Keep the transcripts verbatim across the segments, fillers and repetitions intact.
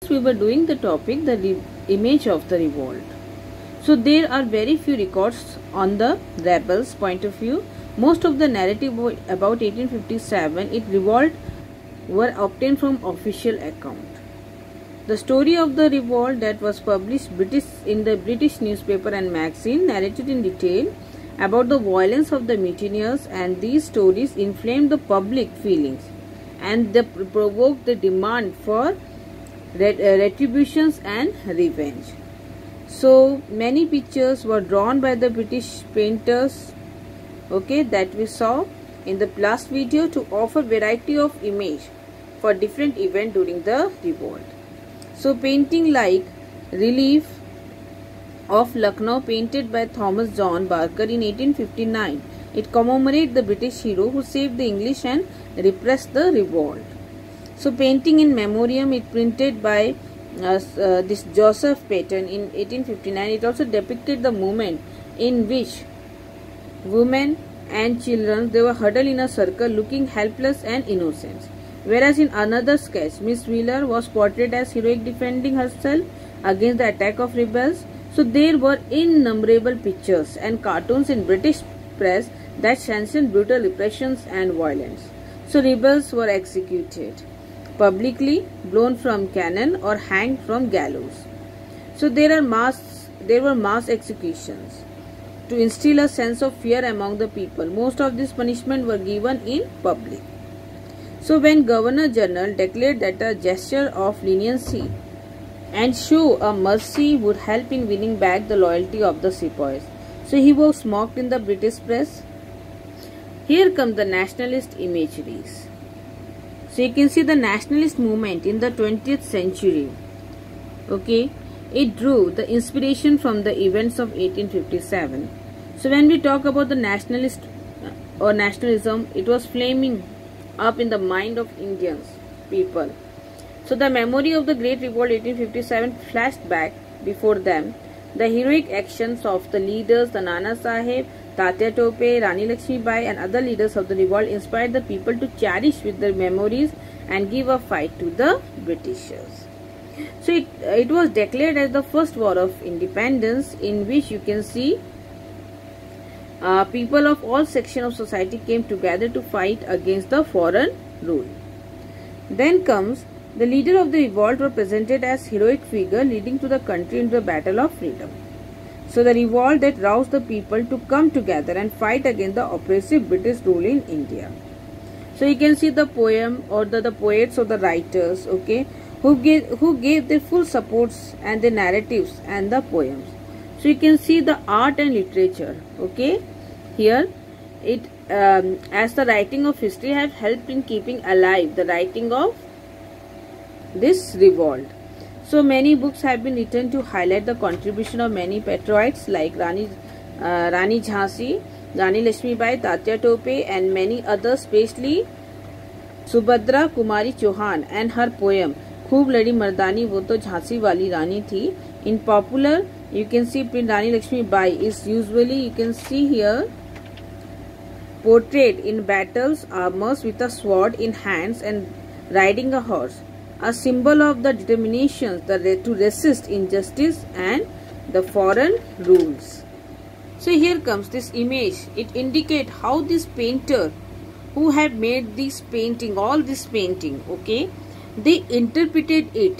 We were doing the topic, the re image of the revolt. So there are very few records on the rebels' point of view. Most of the narrative about eighteen fifty-seven, it revolt, were obtained from official account. The story of the revolt that was published British in the British newspaper and magazine narrated in detail about the violence of the mutineers, and these stories inflamed the public feelings and they provoked the demand for retributions and revenge. So many pictures were drawn by the British painters, okay, that we saw in the last video, to offer variety of image for different event during the revolt. So painting like relief of Lucknow painted by Thomas John Barker in eighteen fifty-nine, it commemorates the British hero who saved the English and repressed the revolt. So painting in memoriam, it printed by uh, uh, this Joseph Paton in eighteen fifty-nine. It also depicted the moment in which women and children, they were huddled in a circle looking helpless and innocent. Whereas in another sketch, Miss Wheeler was portrayed as heroic defending herself against the attack of rebels. So there were innumerable pictures and cartoons in British press that sanctioned brutal repressions and violence. So rebels were executed publicly, blown from cannon, or hanged from gallows. So there are mass, there were mass executions to instill a sense of fear among the people. Most of these punishments were given in public. So when Governor General declared that a gesture of leniency and show a mercy would help in winning back the loyalty of the sepoys, so he was mocked in the British press. Here come the nationalist imageries. So you can see the nationalist movement in the twentieth century. Okay, it drew the inspiration from the events of eighteen fifty-seven. So when we talk about the nationalist or nationalism, it was flaming up in the mind of Indians people. So the memory of the Great Revolt eighteen fifty-seven flashed back before them. The heroic actions of the leaders, the Nana Sahib, Tatya Tope, Rani Lakshmi Bai and other leaders of the revolt inspired the people to cherish with their memories and give a fight to the Britishers. So it, it was declared as the first war of independence, in which you can see uh, people of all sections of society came together to fight against the foreign rule. Then comes the leader of the revolt were presented as heroic figure leading to the country into the battle of freedom. So the revolt that roused the people to come together and fight against the oppressive British rule in India. So you can see the poem or the, the poets or the writers, okay, who gave, who gave their full supports and the narratives and the poems. So you can see the art and literature, okay, here it um, as the writing of history have helped in keeping alive the writing of this revolt. So many books have been written to highlight the contribution of many patriots like Rani, uh, Rani Jhansi, Rani Lakshmi Bai, Tatya Tope and many others, especially Subhadra Kumari Chauhan and her poem Khoob Ladi Mardani, wo to Jhansi wali Rani thi. In popular, you can see Rani Lakshmi Bai is usually, you can see here, portrayed in battles armors with a sword in hands and riding a horse, a symbol of the determination to resist injustice and the foreign rules. So here comes this image. It indicates how this painter who have made this painting, all this painting, okay, they interpreted it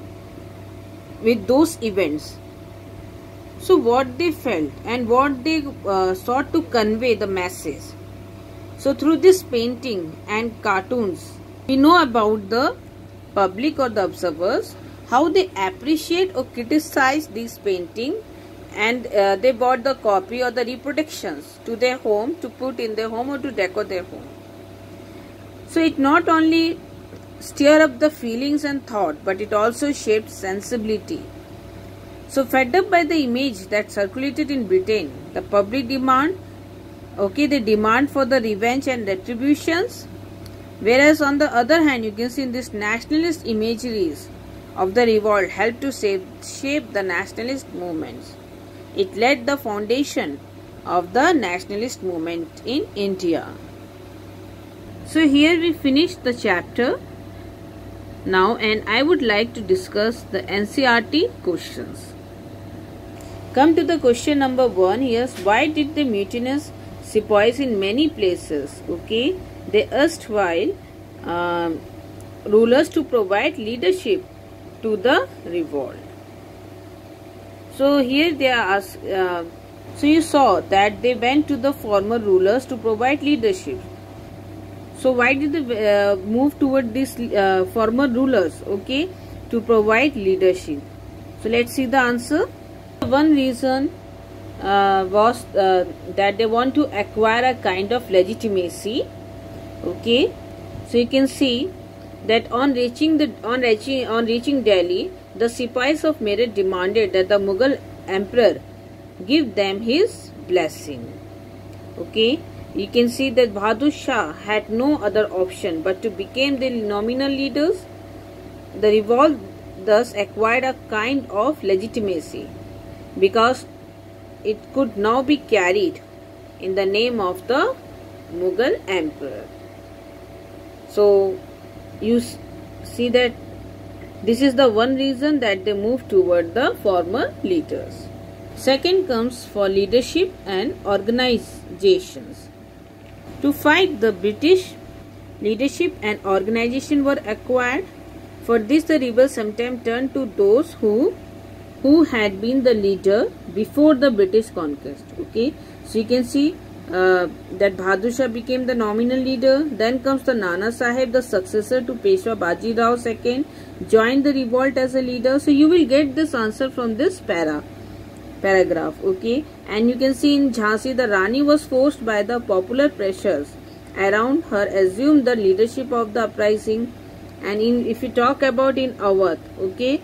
with those events. So what they felt and what they uh, sought to convey the message. So through this painting and cartoons, we know about the public or the observers, how they appreciate or criticize this painting, and uh, they bought the copy or the reproductions to their home to put in their home or to decor their home. So it not only stir up the feelings and thought, but it also shaped sensibility. So fed up by the image that circulated in Britain, the public demand, okay, the demand for the revenge and retributions. Whereas on the other hand, you can see in this nationalist imageries of the revolt helped to save, shape the nationalist movements. It laid the foundation of the nationalist movement in India. So here we finished the chapter now, and I would like to discuss the N C E R T questions. Come to the question number one here. Why did the mutinous sepoys in many places, okay, they erstwhile um, rulers to provide leadership to the revolt? So here they are asked, uh, so you saw that they went to the former rulers to provide leadership. So why did they uh, move toward these uh, former rulers, okay, to provide leadership? So let's see the answer. One reason uh, was uh, that they want to acquire a kind of legitimacy, okay. So you can see that on reaching the on reaching on reaching Delhi, the Sipais of Meerut demanded that the Mughal emperor give them his blessing. Okay, you can see that Bahadur Shah had no other option but to become the nominal leaders. The revolt thus acquired a kind of legitimacy because it could now be carried in the name of the Mughal emperor. So you see that this is the one reason that they moved toward the former leaders. Second comes for leadership and organizations. To fight the British, leadership and organization were acquired. For this the rebels sometimes turned to those who who had been the leader before the British conquest. Okay, so you can see uh, that Bahadur Shah became the nominal leader. Then comes the Nana Sahib, the successor to Peshwa Baji Rao the Second, joined the revolt as a leader. So you will get this answer from this para paragraph, okay. And you can see in Jhansi, the Rani was forced by the popular pressures around her assumed the leadership of the uprising. And in if you talk about in Awadh, okay,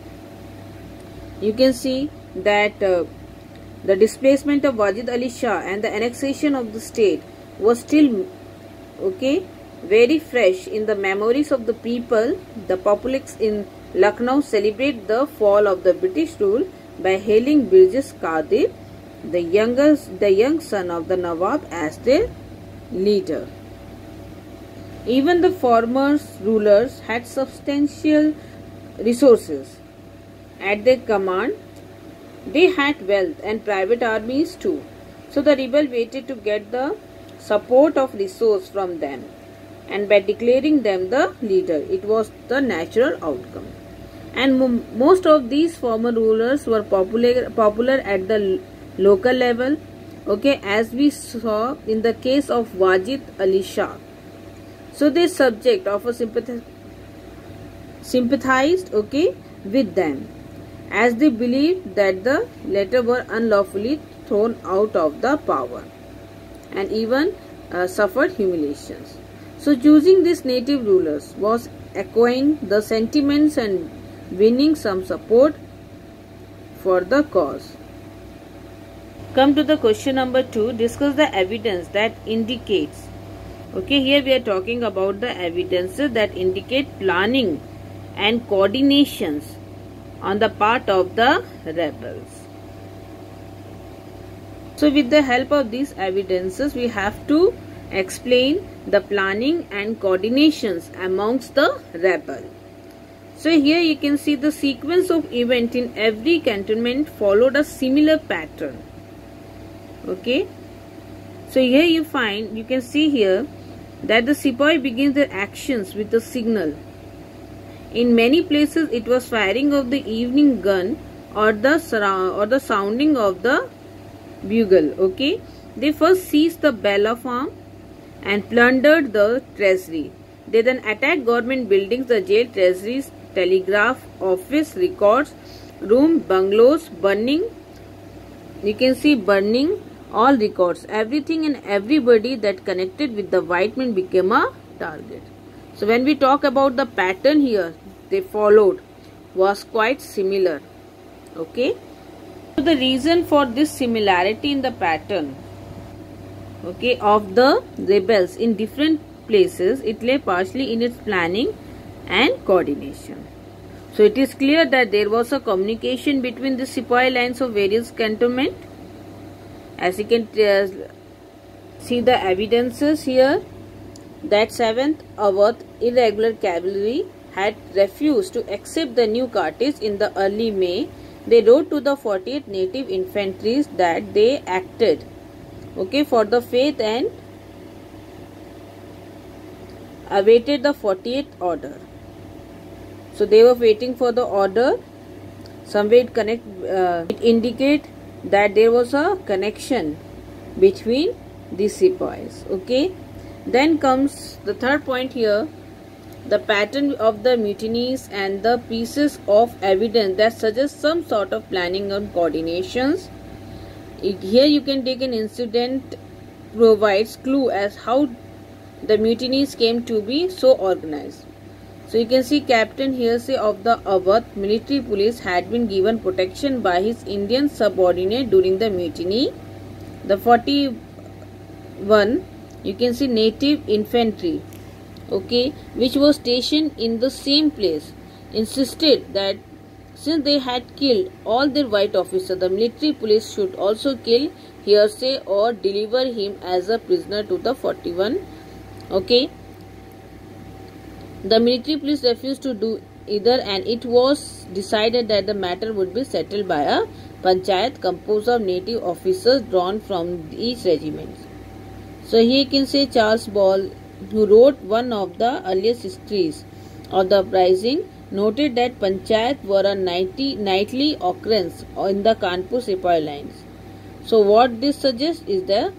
you can see that uh, the displacement of Wajid Ali Shah and the annexation of the state was still, okay, very fresh in the memories of the people. The populace in Lucknow celebrate the fall of the British rule by hailing Birjis Qadir, the youngest, the young son of the Nawab, as their leader. Even the former rulers had substantial resources at their command. They had wealth and private armies too. So the rebel waited to get the support of resource from them, and by declaring them the leader, it was the natural outcome. And most of these former rulers were popular popular at the local level, okay, as we saw in the case of Wajid Ali Shah. So they subject of a sympathi sympathized, okay, with them, as they believed that the latter were unlawfully thrown out of the power and even uh, suffered humiliations. So choosing these native rulers was acquiring the sentiments and winning some support for the cause. Come to the question number two. Discuss the evidence that indicates, okay, here we are talking about the evidences that indicate planning and coordinations on the part of the rebels. So with the help of these evidences, we have to explain the planning and coordinations amongst the rebel. So here you can see the sequence of events in every cantonment followed a similar pattern. Okay. So here you find, you can see here that the sepoy begins their actions with a signal. In many places it was firing of the evening gun or the surround or the sounding of the bugle. Okay. They first seized the Bella farm and plundered the treasury. They then attacked government buildings, the jail, treasuries, telegraph office, records room, bungalows, burning. You can see burning all records. Everything and everybody that connected with the white men became a target. So when we talk about the pattern here they followed was quite similar. Okay. So the reason for this similarity in the pattern, okay, of the rebels in different places, it lay partially in its planning and coordination. So it is clear that there was a communication between the sepoy lines of various cantonment. As you can uh, see the evidences here, that seventh Awadh irregular cavalry had refused to accept the new cartridge in the early May, they wrote to the forty-eighth Native Infantry that they acted, okay, for the faith and awaited the forty-eighth order. So they were waiting for the order. Somewhere it connect, uh, it indicate that there was a connection between these sepoys. Okay. Then comes the third point here, the pattern of the mutinies and the pieces of evidence that suggest some sort of planning and coordinations. It, here you can take an incident provides clue as how the mutinies came to be so organized. So you can see Captain Hearsay of the Awadh military police had been given protection by his Indian subordinate during the mutiny. The forty-one, you can see Native Infantry, okay, which was stationed in the same place, insisted that since they had killed all their white officers, the military police should also kill Hearsay or deliver him as a prisoner to the forty-one. Okay. The military police refused to do either, and it was decided that the matter would be settled by a panchayat composed of native officers drawn from each regiment. So here you can say Charles Ball, who wrote one of the earliest histories of the uprising, noted that panchayat were a nightly, nightly occurrence in the Kanpur Sepoy lines. So what this suggests is that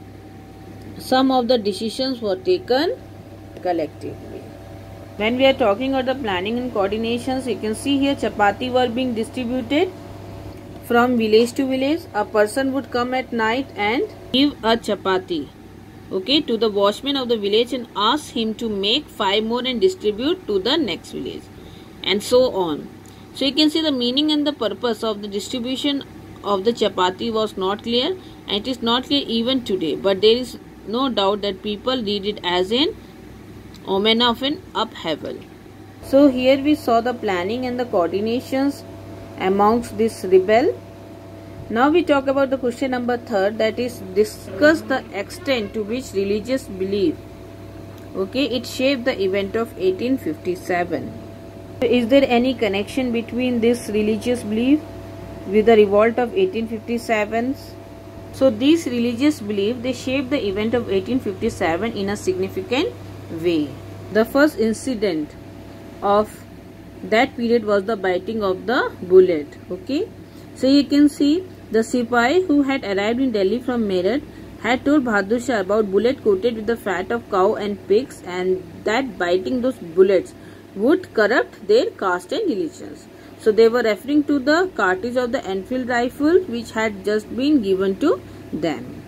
some of the decisions were taken collectively. When we are talking about the planning and coordinations, you can see here chapati were being distributed from village to village. A person would come at night and give a chapati, okay, to the watchman of the village and ask him to make five more and distribute to the next village, and so on. So you can see the meaning and the purpose of the distribution of the chapati was not clear, and it is not clear even today, but there is no doubt that people read it as an omen of an upheaval. So here we saw the planning and the coordinations amongst this rebel. Now we talk about the question number third, that is discuss the extent to which religious belief, okay, it shaped the event of eighteen fifty-seven. Is there any connection between this religious belief with the revolt of eighteen fifty-seven? So these religious belief, they shaped the event of eighteen fifty-seven in a significant way. The first incident of that period was the biting of the bullet. Okay, so you can see the Sipahi who had arrived in Delhi from Meerut had told Bahadur Shah about bullet coated with the fat of cow and pigs, and that biting those bullets would corrupt their caste and religions. So they were referring to the cartridge of the Enfield rifle which had just been given to them.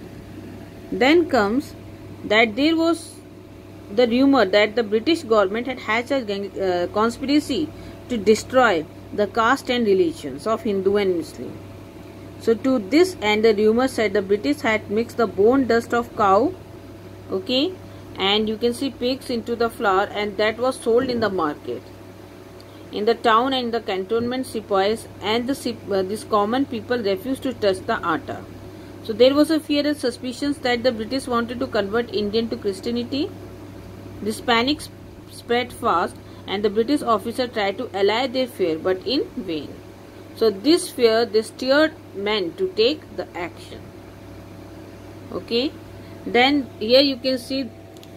Then comes that there was the rumor that the British government had hatched a gang, uh, conspiracy to destroy the caste and religions of Hindu and Muslim. So to this end, the rumor said the British had mixed the bone dust of cow, okay, and you can see pigs into the flour, and that was sold in the market. In the town and the cantonment, sepoys and the uh, these common people refused to touch the atta. So there was a fear and suspicions that the British wanted to convert Indian to Christianity. This panic spread fast, and the British officer tried to allay their fear, but in vain. So this fear, they steered men to take the action. Okay. Then here you can see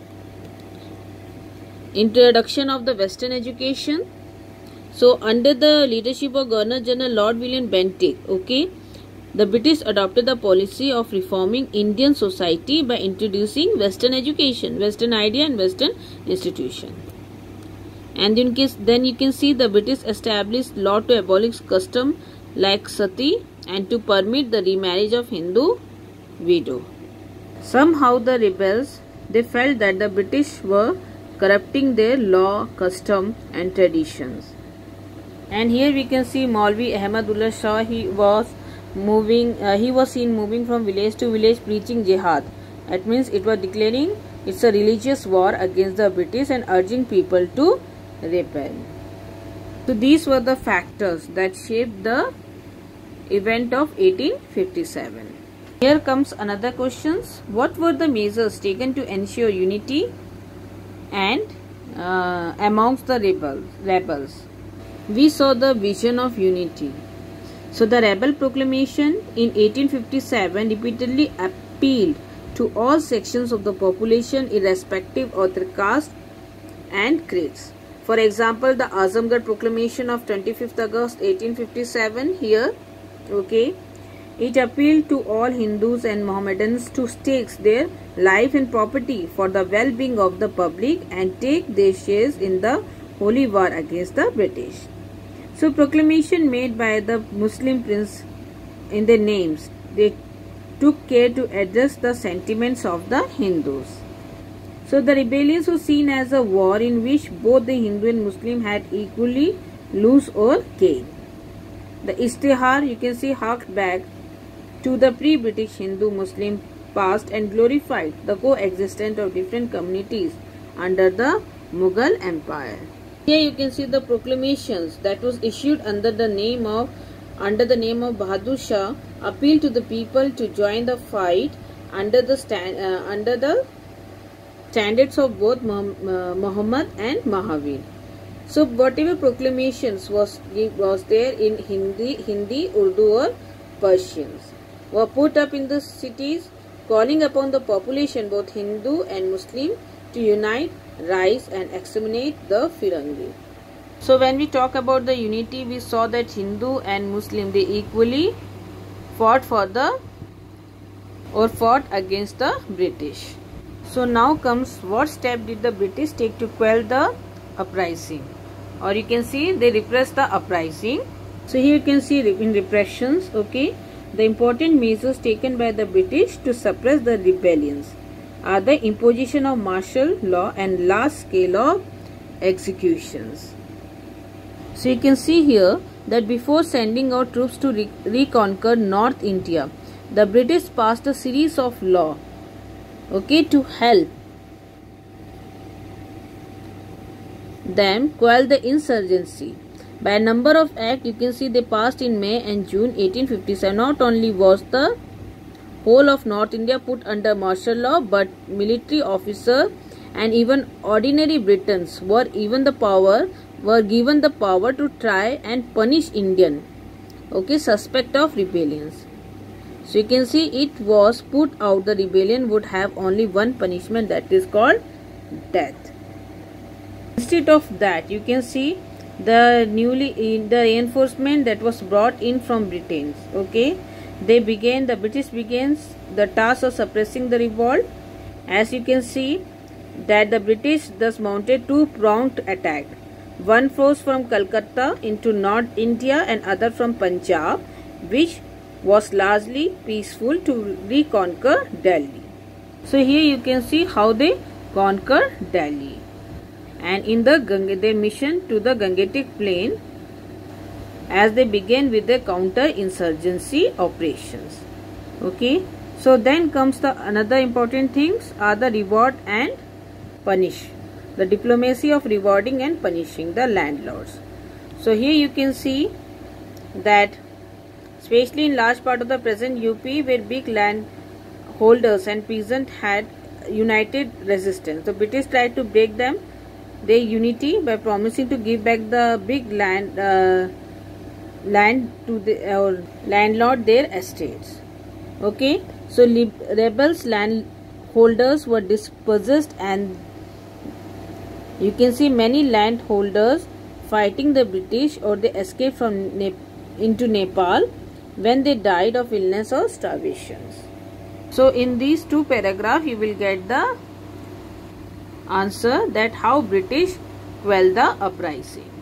introduction of the Western education. So under the leadership of Governor General Lord William Bentinck, okay, the British adopted the policy of reforming Indian society by introducing Western education, Western idea and Western institution. And in case, then you can see the British established law to abolish custom like sati and to permit the remarriage of Hindu widow. Somehow the rebels, they felt that the British were corrupting their law, custom and traditions. And here we can see Maulvi Ahmadullah Shah, he was moving, uh, he was seen moving from village to village preaching jihad. That means it was declaring it's a religious war against the British and urging people to rebel. So these were the factors that shaped the event of eighteen fifty-seven. Here comes another questions. What were the measures taken to ensure unity and uh, amongst the rebels. rebels. We saw the vision of unity. So the rebel proclamation in eighteen fifty-seven repeatedly appealed to all sections of the population irrespective of their caste and creeds. For example, the Azamgarh proclamation of twenty-fifth August eighteen fifty-seven here, okay, it appealed to all Hindus and Mohammedans to stake their life and property for the well-being of the public and take their shares in the holy war against the British. So proclamation made by the Muslim prince in their names, they took care to address the sentiments of the Hindus. So the rebellions was seen as a war in which both the Hindu and Muslim had equally lose or gain. The Ishtihar, you can see, harked back to the pre-British Hindu-Muslim past and glorified the coexistence of different communities under the Mughal Empire. Here you can see the proclamations that was issued under the name of under the name of Bahadur Shah appealed to the people to join the fight under the stand uh, under the standards of both Muhammad and Mahavir. So whatever proclamations was was there in Hindi, Hindi, Urdu or Persians were put up in the cities, calling upon the population, both Hindu and Muslim, to unite, rise and exterminate the Firangi. So when we talk about the unity, we saw that Hindu and Muslim, they equally fought for the or fought against the British. So now comes, what step did the British take to quell the uprising? Or you can see they repressed the uprising. So here you can see in repressions, okay, the important measures taken by the British to suppress the rebellions are the imposition of martial law and large scale of executions. So you can see here that before sending out troops to re reconquer North India, the British passed a series of laws, okay, to help them quell the insurgency. By a number of acts, you can see they passed in May and June eighteen fifty-seven. Not only was the whole of North India put under martial law, but military officers and even ordinary Britons were even the power were given the power to try and punish Indian, okay, suspect of rebellions. So you can see it was put out the rebellion would have only one punishment, that is called death. Instead of that, you can see the newly the reinforcement that was brought in from Britain, okay, they began the British begins the task of suppressing the revolt. As you can see that the British thus mounted two pronged attack, one force from Calcutta into North India and other from Punjab, which was largely peaceful, to reconquer Delhi. So here you can see how they conquered Delhi, and in the Ganga, their mission to the Gangetic Plain, as they began with their counter-insurgency operations. Okay, so then comes the another important things are the reward and punish, the diplomacy of rewarding and punishing the landlords. So here you can see that especially in large part of the present U P, where big land holders and peasants had united resistance, the British tried to break them their unity by promising to give back the big land uh, land to the uh, landlord their estates. Okay, so rebels landholders were dispossessed, and you can see many landholders fighting the British, or they escaped from Nep into Nepal when they died of illness or starvations. So in these two paragraphs you will get the answer that how British quell the uprising.